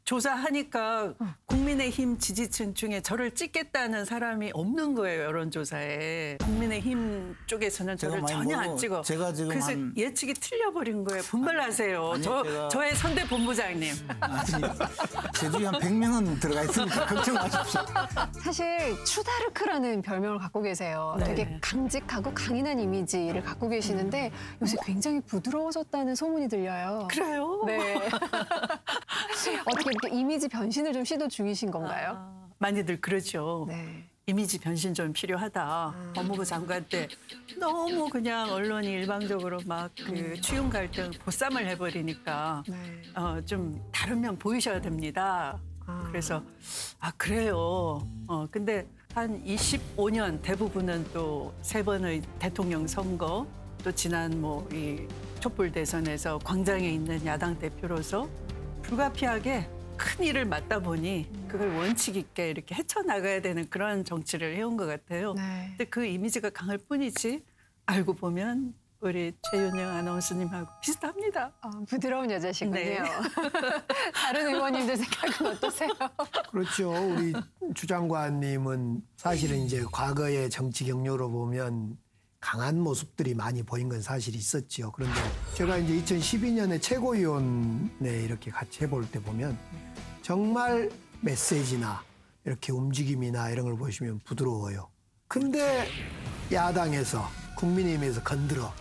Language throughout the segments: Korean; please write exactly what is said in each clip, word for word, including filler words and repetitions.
조사하니까 국민의힘 지지층 중에 저를 찍겠다는 사람이 없는 거예요, 여론조사에. 국민의힘 쪽에서는 저를 전혀 안 찍어. 제가 지금 그래서 한... 예측이 틀려버린 거예요. 분발하세요. 아니, 저, 제가... 저의 선대 본부장님. 아니, 제 주위에 한 백 명은 들어가 있으니까 걱정 마십시오. 사실 추다르크라는 별명을 갖고 계세요. 네. 되게 강직하고 강인한 이미지를 갖고 계시는데 요새 굉장히 부드러워졌다는 소문이 들려요. 그래요? 네. 어떻게 이렇게 이미지 변신을 좀 시도 중이신 건가요? 아, 많이들 그러죠. 네. 이미지 변신 좀 필요하다. 음. 법무부 장관 때 너무 그냥 언론이 일방적으로 막 그 추윤 갈등 보쌈을 해버리니까 네. 어, 좀 다른 면 보이셔야 됩니다. 아. 그래서 아 그래요. 어 근데 한 이십오 년 대부분은 또 세 번의 대통령 선거 또 지난 뭐 이 촛불 대선에서 광장에 있는 야당 대표로서 불가피하게 큰 일을 맡다 보니 그걸 원칙 있게 이렇게 헤쳐나가야 되는 그런 정치를 해온 것 같아요. 네. 근데 그 이미지가 강할 뿐이지 알고 보면 우리 최윤영 아나운서님하고 비슷합니다. 어, 부드러운 여자시군요. 네. 다른 의원님들 생각은 어떠세요? 그렇죠. 우리 추 장관님은 사실은 이제 과거의 정치 경로로 보면 강한 모습들이 많이 보인 건 사실이 있었죠. 그런데 제가 이제 이천십이 년에 최고위원회 이렇게 같이 해볼 때 보면 정말 메시지나 이렇게 움직임이나 이런 걸 보시면 부드러워요. 근데 야당에서 국민의힘에서 건드려.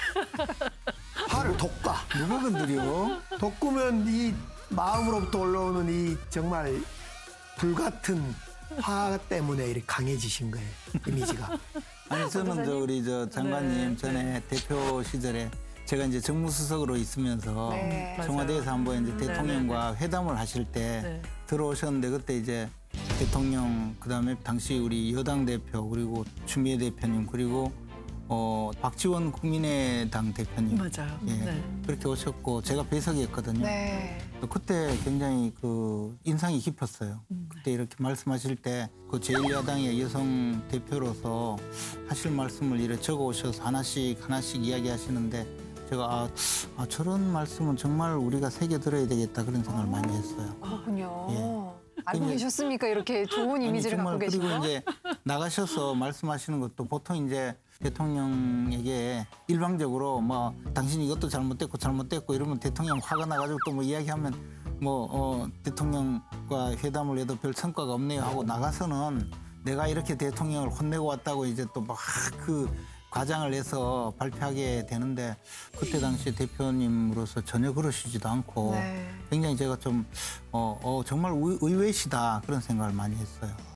화를 돋가. 누가 건드려? 돋구면 이 마음으로부터 올라오는 이 정말 불같은 화 때문에 이렇게 강해지신 거예요. 이미지가. 아니 저는 저 우리 저 장관님 전에 대표 시절에 제가 이제 정무수석으로 있으면서 네. 청와대에서 한번 이제 대통령과 회담을 하실 때 네. 들어오셨는데 그때 이제 대통령 그다음에 당시 우리 여당 대표 그리고 추미애 대표님 그리고 어 박지원 국민의당 대표님 맞아요. 예, 네. 그렇게 오셨고 제가 배석이었거든요. 네. 그때 굉장히 그 인상이 깊었어요. 음. 그때 이렇게 말씀하실 때 그 제일 야당의 여성 대표로서 하실 말씀을 이렇게 적어 오셔서 하나씩 하나씩 이야기하시는데 제가 아, 아 저런 말씀은 정말 우리가 새겨 들어야 되겠다 그런 생각을 많이 했어요. 그렇군요. 예. 알고 근데- 계셨습니까? 이렇게 좋은 이미지를 아니, 정말 갖고 계신 그리고 거? 이제 나가셔서 말씀하시는 것도 보통 이제 대통령에게 일방적으로 뭐 당신이 이것도 잘못됐고 잘못됐고 이러면 대통령 화가 나가지고 또 뭐 이야기하면 뭐 어, 대통령과 회담을 해도 별 성과가 없네요 하고 나가서는 내가 이렇게 대통령을 혼내고 왔다고 이제 또 막 그 과장을 해서 발표하게 되는데 그때 당시 대표님으로서 전혀 그러시지도 않고 네. 굉장히 제가 좀 어, 어, 정말 의- 의외시다 그런 생각을 많이 했어요.